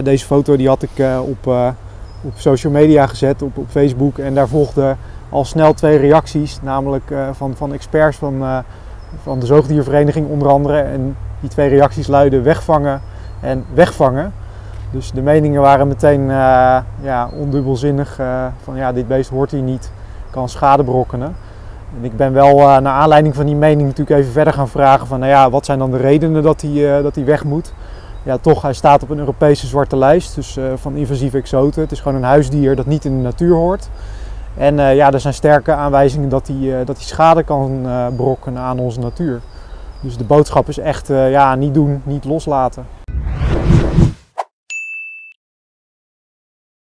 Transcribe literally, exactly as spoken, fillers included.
Deze foto die had ik uh, op, uh, op social media gezet, op, op Facebook, en daar volgden al snel twee reacties, namelijk uh, van, van experts van, uh, van de zoogdiervereniging onder andere. En die twee reacties luiden wegvangen en wegvangen. Dus de meningen waren meteen uh, ja, ondubbelzinnig uh, van ja, dit beest hoort hier niet, kan schade berokkenen. En ik ben wel uh, naar aanleiding van die mening natuurlijk even verder gaan vragen van nou ja, wat zijn dan de redenen dat hij, uh, dat hij weg moet. Ja, toch, hij staat op een Europese zwarte lijst, dus uh, van invasieve exoten. Het is gewoon een huisdier dat niet in de natuur hoort. En uh, ja, er zijn sterke aanwijzingen dat hij, uh, dat hij schade kan uh, berokkenen aan onze natuur. Dus de boodschap is echt uh, ja, niet doen, niet loslaten.